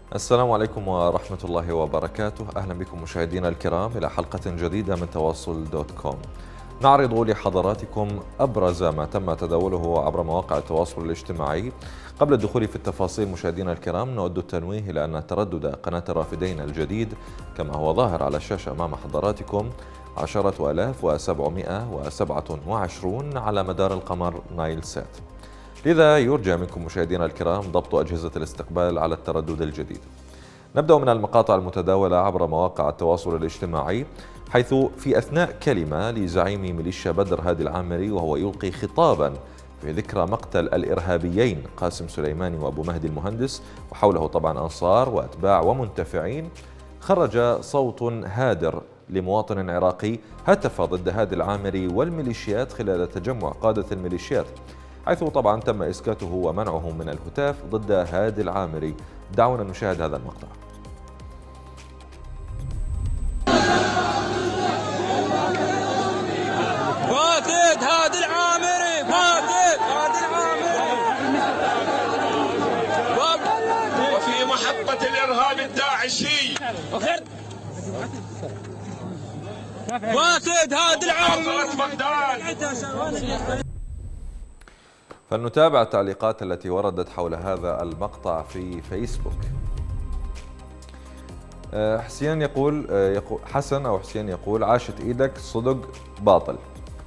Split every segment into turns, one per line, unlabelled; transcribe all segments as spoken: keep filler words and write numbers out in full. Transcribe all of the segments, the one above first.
السلام عليكم ورحمة الله وبركاته. أهلا بكم مشاهدينا الكرام إلى حلقة جديدة من تواصل دوت كوم. نعرض لحضراتكم أبرز ما تم تداوله عبر مواقع التواصل الاجتماعي. قبل الدخول في التفاصيل مشاهدينا الكرام، نود التنويه إلى أن تردد قناة الرافدين الجديد كما هو ظاهر على الشاشة أمام حضراتكم عشرة آلاف وسبعمائة وسبعة وعشرين على مدار القمر نايل سات، لذا يرجى منكم مشاهدينا الكرام ضبط أجهزة الاستقبال على التردد الجديد. نبدأ من المقاطع المتداولة عبر مواقع التواصل الاجتماعي، حيث في أثناء كلمة لزعيم ميليشيا بدر هادي العامري وهو يلقي خطابا في ذكرى مقتل الإرهابيين قاسم سليماني وأبو مهدي المهندس، وحوله طبعا أنصار وأتباع ومنتفعين، خرج صوت هادر لمواطن عراقي هتف ضد هادي العامري والميليشيات خلال تجمع قادة الميليشيات، حيث طبعا تم إسكاته ومنعه من الهتاف ضد هادي العامري. دعونا نشاهد هذا المقطع.
فاتت هادي العامري، فاتت هادي العامري،
وفي محطة الإرهاب الداعشي
فاتت هادي العامري.
فلنتابع التعليقات التي وردت حول هذا المقطع في فيسبوك. حسين يقول, يقول حسن أو حسين يقول: عاشت إيدك، صدق باطل.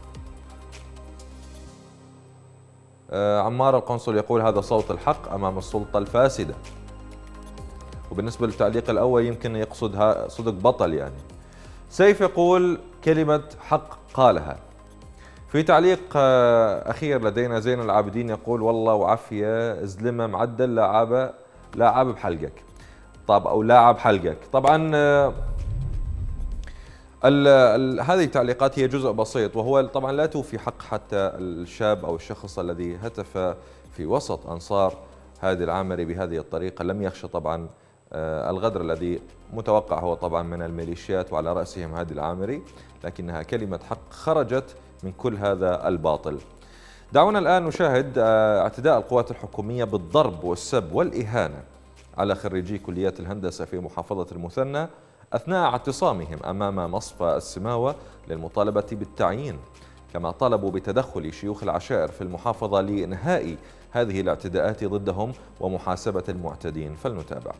عمار القنصل يقول: هذا صوت الحق أمام السلطة الفاسدة. وبالنسبة للتعليق الأول يمكن يقصد صدق بطل يعني. سيف يقول: كلمة حق قالها. في تعليق أخير لدينا زين العابدين يقول: والله وعافية زلمة معدل لاعب لاعب بحلقك. طب أو لاعب حلقك. طبعا ال ال هذه التعليقات هي جزء بسيط، وهو طبعا لا توفي حق حتى الشاب أو الشخص الذي هتف في وسط أنصار هادي العامري بهذه الطريقة. لم يخشى طبعا الغدر الذي متوقع هو طبعا من الميليشيات وعلى رأسهم هادي العامري، لكنها كلمة حق خرجت من كل هذا الباطل. دعونا الآن نشاهد اعتداء القوات الحكومية بالضرب والسب والإهانة على خريجي كليات الهندسة في محافظة المثنى أثناء اعتصامهم أمام مصفى السماوة للمطالبة بالتعيين، كما طالبوا بتدخل شيوخ العشائر في المحافظة لإنهاء هذه الاعتداءات ضدهم ومحاسبة المعتدين. فلنتابع.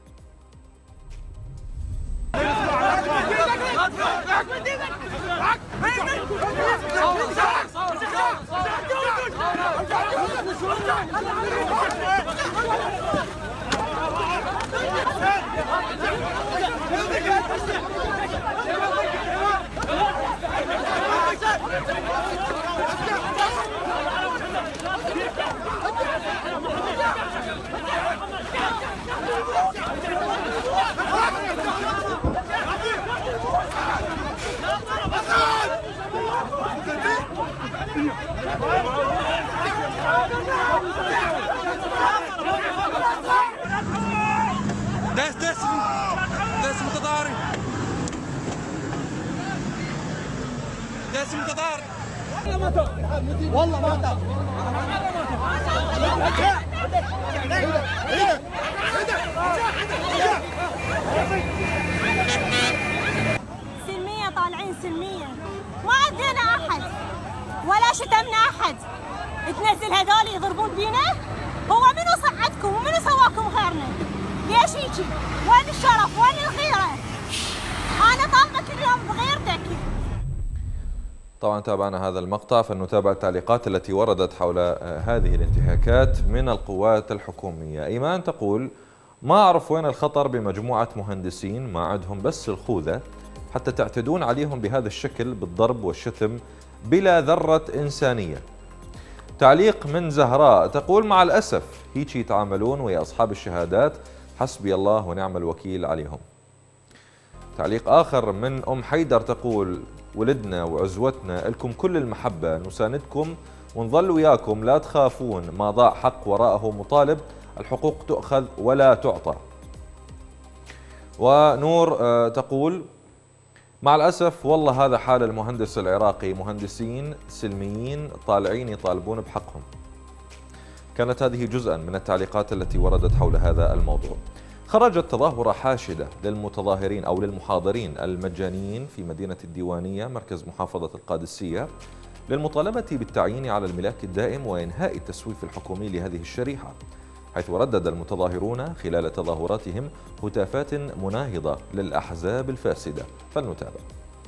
داس داس داس متضاري، داس متضاري. والله ما تاب.
سلمية طالعين سلمية، ما عدينا أحد ولا شتمنا أحد. تنزل هذول يضربون بينا؟ هو منو صعدكم ومنو سواكم غيرنا؟ ليش هيجي؟ وين الشرف؟ وين الخيرة؟ أنا طالبة كل يوم بغيرتك.
طبعا تابعنا هذا المقطع، فلنتابع التعليقات التي وردت حول هذه الانتهاكات من القوات الحكومية. إيمان تقول: ما أعرف وين الخطر بمجموعة مهندسين ما عندهم بس الخوذة حتى تعتدون عليهم بهذا الشكل بالضرب والشتم بلا ذرة إنسانية. تعليق من زهراء تقول: مع الأسف هيك يتعاملون ويا أصحاب الشهادات، حسبي الله ونعم الوكيل عليهم. تعليق آخر من أم حيدر تقول: ولدنا وعزوتنا لكم كل المحبة، نساندكم ونظل وياكم، لا تخافون، ما ضاع حق وراءه مطالب، الحقوق تؤخذ ولا تعطى. ونور تقول: مع الأسف والله هذا حال المهندس العراقي، مهندسين سلميين طالعين يطالبون بحقهم. كانت هذه جزءا من التعليقات التي وردت حول هذا الموضوع. خرجت تظاهرة حاشدة للمتظاهرين أو للمحاضرين المجانيين في مدينة الديوانية مركز محافظة القادسية للمطالبة بالتعيين على الملاك الدائم وإنهاء التسويف الحكومي لهذه الشريحة، حيث ردد المتظاهرون خلال تظاهراتهم هتافات مناهضة للأحزاب الفاسدة. فلنتابع.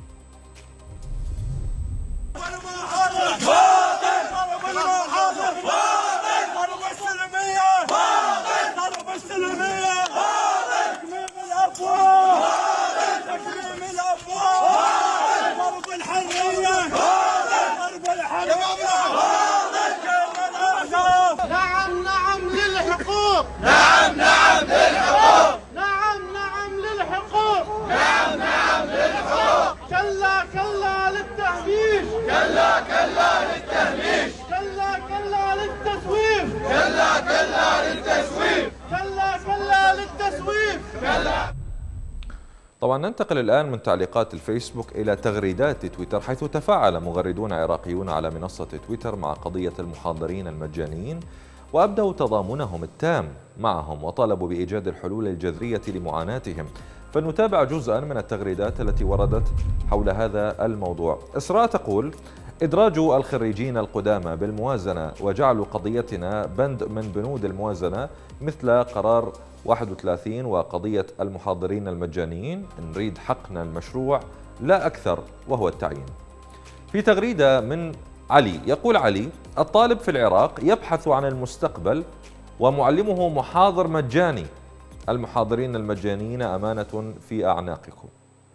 نعم نعم للحقوق، نعم نعم للحقوق، نعم نعم للحقوق، نعم نعم للحقوق، كلا كلا للتهميش، كلا كلا للتهميش، كلا كلا للتسويف، كلا كلا للتسويف، كلا كلا للتسويف، كلا.
طبعا ننتقل الآن من تعليقات الفيسبوك إلى تغريدات تويتر، حيث تفاعل مغردون عراقيون على منصة تويتر مع قضية المحاضرين المجانيين وأبدوا تضامنهم التام معهم وطالبوا بإيجاد الحلول الجذرية لمعاناتهم. فلنتابع جزءا من التغريدات التي وردت حول هذا الموضوع. إسراء تقول: إدراج الخريجين القدامى بالموازنة وجعل قضيتنا بند من بنود الموازنة مثل قرار واحد وثلاثين وقضية المحاضرين المجانيين، نريد حقنا المشروع لا أكثر وهو التعيين. في تغريدة من علي يقول علي: الطالب في العراق يبحث عن المستقبل ومعلمه محاضر مجاني، المحاضرين المجانيين أمانة في أعناقكم.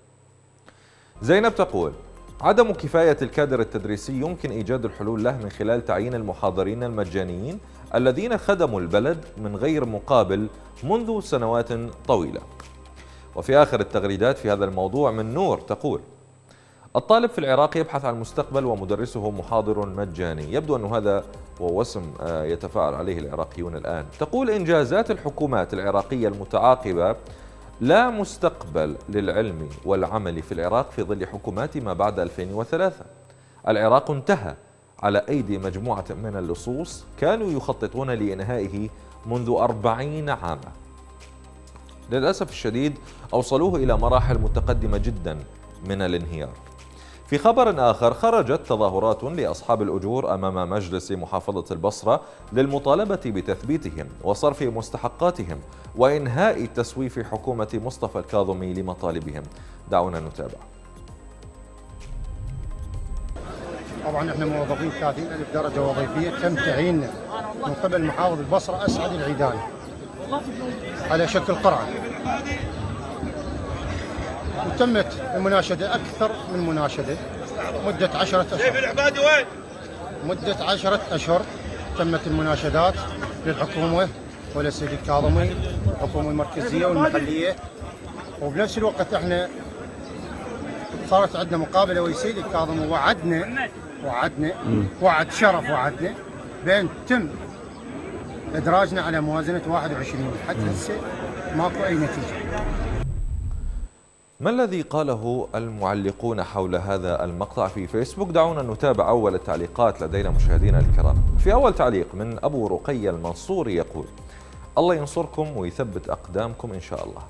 زينب تقول: عدم كفاية الكادر التدريسي يمكن إيجاد الحلول له من خلال تعيين المحاضرين المجانيين الذين خدموا البلد من غير مقابل منذ سنوات طويلة. وفي آخر التغريدات في هذا الموضوع من نور تقول: الطالب في العراق يبحث عن المستقبل ومدرسه محاضر مجاني. يبدو أن هذا هو وسم يتفاعل عليه العراقيون الآن. تقول: إنجازات الحكومات العراقية المتعاقبة لا مستقبل للعلم والعمل في العراق في ظل حكومات ما بعد ألفين وثلاثة. العراق انتهى على أيدي مجموعة من اللصوص كانوا يخططون لإنهائه منذ أربعين عاما. للأسف الشديد أوصلوه إلى مراحل متقدمة جدا من الانهيار. في خبر آخر، خرجت تظاهرات لأصحاب الأجور أمام مجلس محافظة البصرة للمطالبة بتثبيتهم وصرف مستحقاتهم وإنهاء تسويف حكومة مصطفى الكاظمي لمطالبهم. دعونا نتابع.
طبعا احنا موظفين ثلاثين ألف درجة وظيفية تم تعييننا من قبل محافظ البصرة أسعد العيداني على شكل قرعة، وتمت المناشدة أكثر من مناشدة مدة عشرة أشهر. مدة عشرة أشهر تمت المناشدات للحكومة وللسيد الكاظمي، الحكومة المركزية والمحلية، وبنفس الوقت احنا صارت عندنا مقابلة ويا سيد الكاظمي، وعدنا وعدنا وعد شرف وعدنا بأن تم إدراجنا على موازنة واحد وعشرين. حتى هسه ماكو أي نتيجة.
ما الذي قاله المعلقون حول هذا المقطع في فيسبوك؟ دعونا نتابع أول التعليقات لدينا مشاهدينا الكرام. في أول تعليق من أبو رقية المنصوري يقول: الله ينصركم ويثبت أقدامكم إن شاء الله.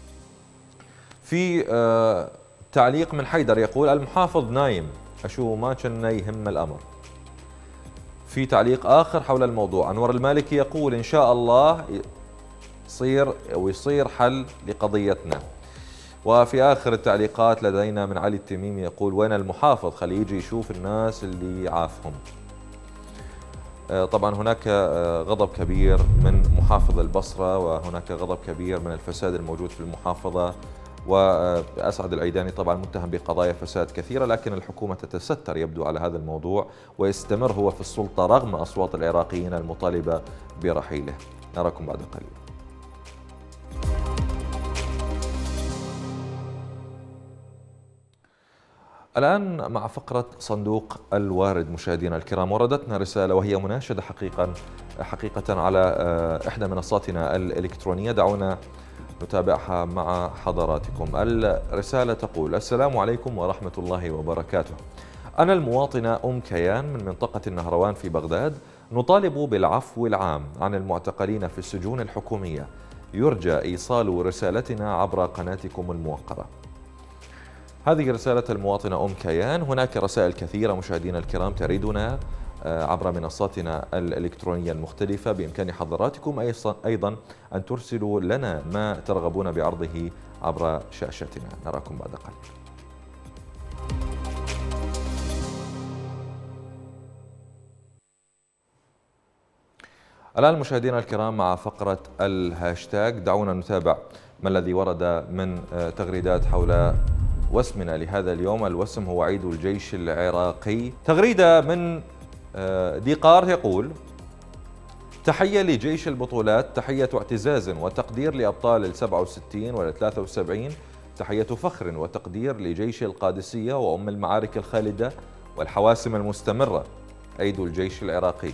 في آه تعليق من حيدر يقول: المحافظ نايم، أشو ما كنا يهم الأمر. في تعليق آخر حول الموضوع، أنور المالكي يقول: إن شاء الله يصير ويصير حل لقضيتنا. وفي آخر التعليقات لدينا من علي التميمي يقول: وين المحافظ، خليه يجي يشوف الناس اللي عافهم. طبعا هناك غضب كبير من محافظ البصرة، وهناك غضب كبير من الفساد الموجود في المحافظة، وأسعد العيداني طبعا متهم بقضايا فساد كثيرة، لكن الحكومة تتستر يبدو على هذا الموضوع ويستمر هو في السلطة رغم أصوات العراقيين المطالبة برحيله. نراكم بعد قليل. الآن مع فقرة صندوق الوارد مشاهدينا الكرام. وردتنا رسالة وهي مناشدة حقيقة حقيقة على إحدى منصاتنا الإلكترونية، دعونا نتابعها مع حضراتكم. الرسالة تقول: السلام عليكم ورحمة الله وبركاته. أنا المواطنة أم كيان من منطقة النهروان في بغداد، نطالب بالعفو العام عن المعتقلين في السجون الحكومية يرجى إيصال رسالتنا عبر قناتكم الموقرة. هذه رسالة المواطنة أم كيان. هناك رسائل كثيرة مشاهدينا الكرام تريدنا عبر منصاتنا الإلكترونية المختلفة. بإمكان حضراتكم أيضا أن ترسلوا لنا ما ترغبون بعرضه عبر شاشتنا. نراكم بعد قليل. الآن مشاهدينا الكرام مع فقرة الهاشتاج. دعونا نتابع ما الذي ورد من تغريدات حول وسمنا لهذا اليوم. الوسم هو عيد الجيش العراقي. تغريدة من ديقار يقول: تحية لجيش البطولات، تحية اعتزاز وتقدير لأبطال السبعة وستين والثلاثة وسبعين، تحية فخر وتقدير لجيش القادسية وأم المعارك الخالدة والحواسم المستمرة، عيد الجيش العراقي.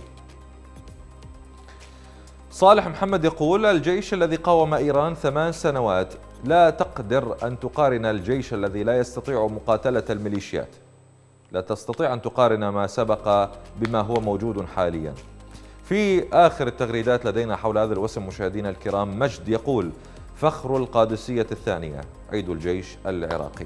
صالح محمد يقول: الجيش الذي قاوم إيران ثمان سنوات لا تقدر أن تقارن الجيش الذي لا يستطيع مقاتلة الميليشيات، لا تستطيع أن تقارن ما سبق بما هو موجود حاليا. في آخر التغريدات لدينا حول هذا الوسم مشاهدينا الكرام مجد يقول: فخر القادسية الثانية، عيد الجيش العراقي.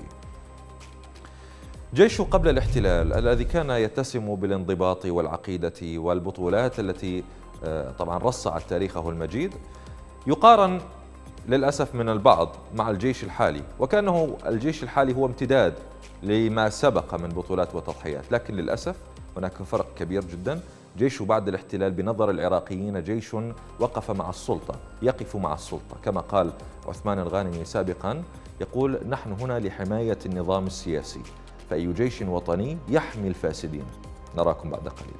جيش قبل الاحتلال الذي كان يتسم بالانضباط والعقيدة والبطولات التي طبعا رصعت تاريخه المجيد، يقارن للأسف من البعض مع الجيش الحالي، وكأنه الجيش الحالي هو امتداد لما سبق من بطولات وتضحيات. لكن للأسف هناك فرق كبير جدا. جيش بعد الاحتلال بنظر العراقيين جيش وقف مع السلطة، يقف مع السلطة، كما قال عثمان الغانمي سابقا، يقول: نحن هنا لحماية النظام السياسي، فأي جيش وطني يحمي الفاسدين. نراكم بعد قليل.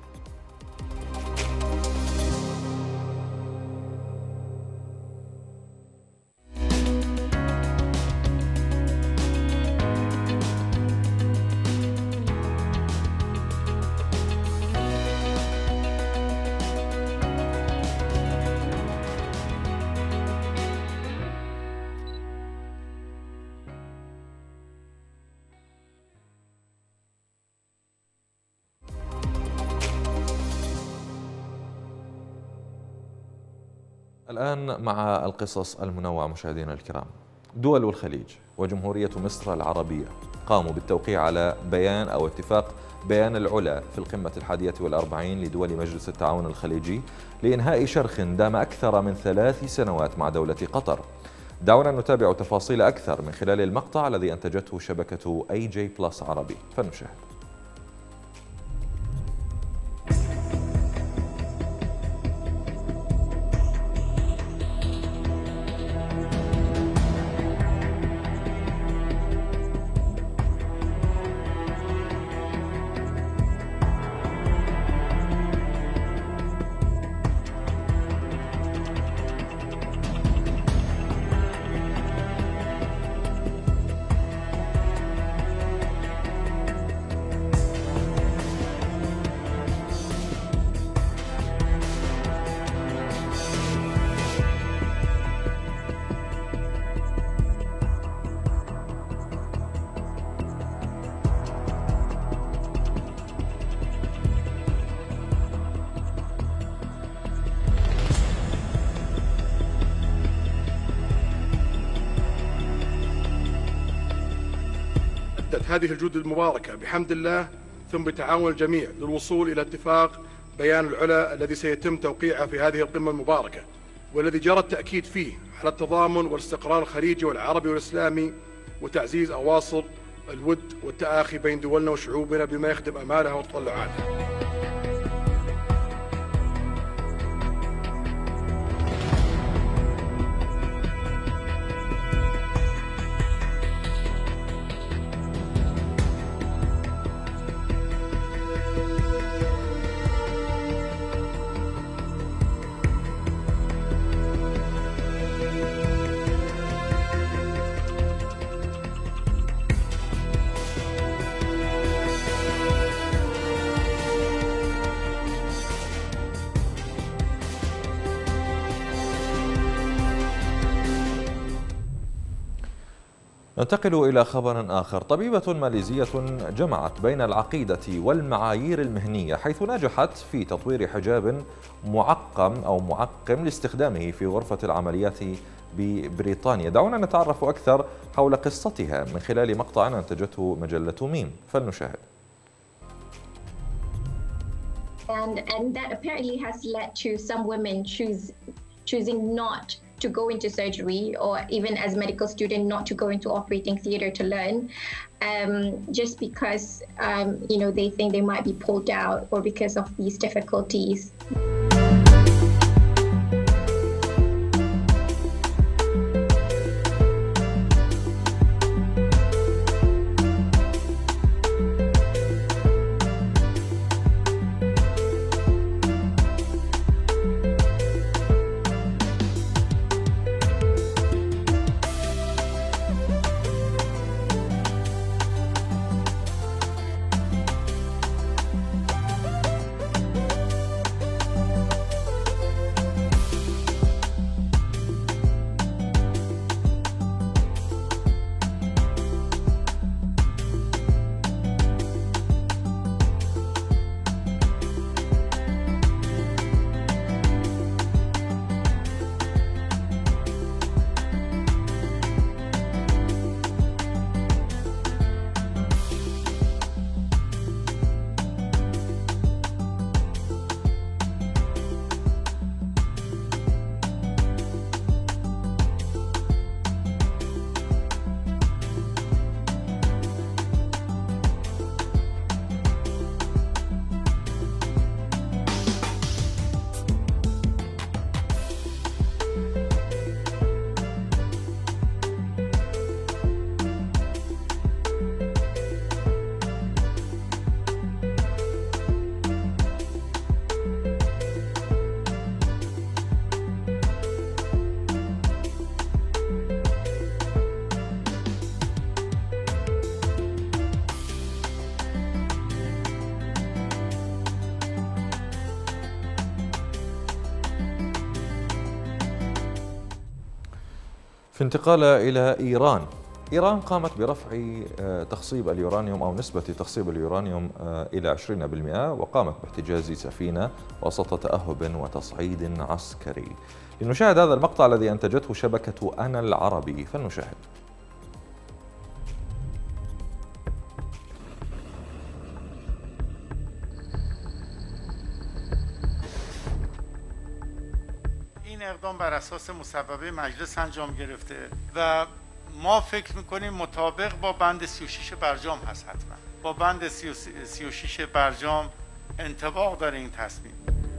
الآن مع القصص المنوعة مشاهدينا الكرام. دول الخليج وجمهورية مصر العربية قاموا بالتوقيع على بيان أو اتفاق بيان العلا في القمة الحادية والأربعين لدول مجلس التعاون الخليجي لإنهاء شرخ دام أكثر من ثلاث سنوات مع دولة قطر. دعونا نتابع تفاصيل أكثر من خلال المقطع الذي أنتجته شبكة أي جي بلس عربي، فنشاهد.
هذه الجهود المباركة بحمد الله ثم بتعاون الجميع للوصول إلى اتفاق بيان العلا الذي سيتم توقيعه في هذه القمة المباركة، والذي جرى التأكيد فيه على التضامن والاستقرار الخليجي والعربي والإسلامي وتعزيز أواصر الود والتآخي بين دولنا وشعوبنا بما يخدم آمالها وتطلعاتها.
ننتقل إلى خبر آخر. طبيبة ماليزية جمعت بين العقيدة والمعايير المهنية، حيث نجحت في تطوير حجاب معقم أو معقم لاستخدامه في غرفة العمليات ببريطانيا. دعونا نتعرف أكثر حول قصتها من خلال مقطع أنتجته مجلة ميم، فلنشاهد.
And, and that apparently has led to some women choose, choosing not to go into surgery, or even as a medical student not to go into operating theatre to learn, um, just because um, you know, they think they might be pulled out or because of these difficulties.
في انتقال إلى إيران. إيران قامت برفع تخصيب اليورانيوم أو نسبة تخصيب اليورانيوم إلى عشرين بالمئة، وقامت باحتجاز سفينة وسط تأهب وتصعيد عسكري. لنشاهد هذا المقطع الذي أنتجته شبكة أنا العربي، فلنشاهد.
این اقدام بر اساس مصوبه مجلس انجام گرفته و ما فکر میکنیم مطابق با بند سی و شش برجام هست. حتما با بند سی و شش برجام انطباق داره این تصمیم.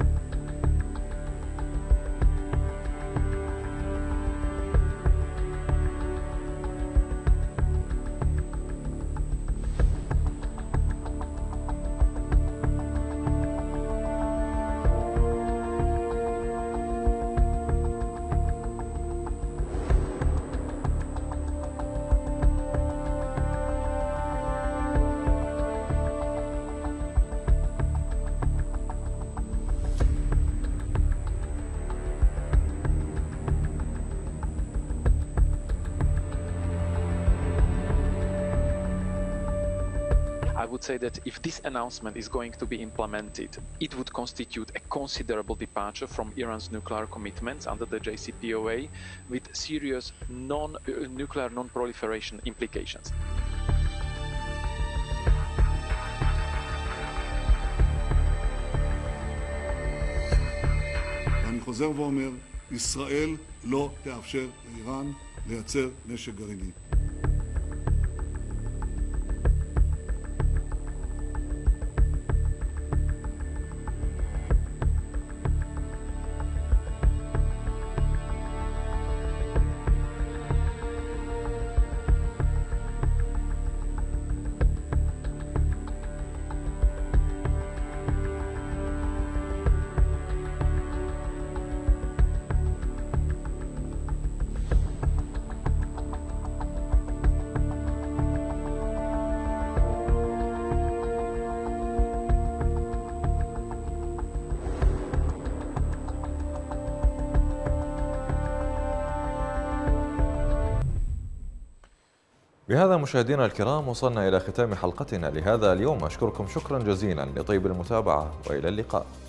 I would say that if this announcement is going to be implemented, it would constitute a considerable departure from Iran's nuclear commitments under the J C P O A with serious non, uh, nuclear non-proliferation implications.
אני חוזר ואומר, ישראל לא תאפשר לאיראן לייצר נשק גרעיני.
بهذا مشاهدينا الكرام وصلنا إلى ختام حلقتنا لهذا اليوم. أشكركم شكرا جزيلا لطيب المتابعة وإلى اللقاء.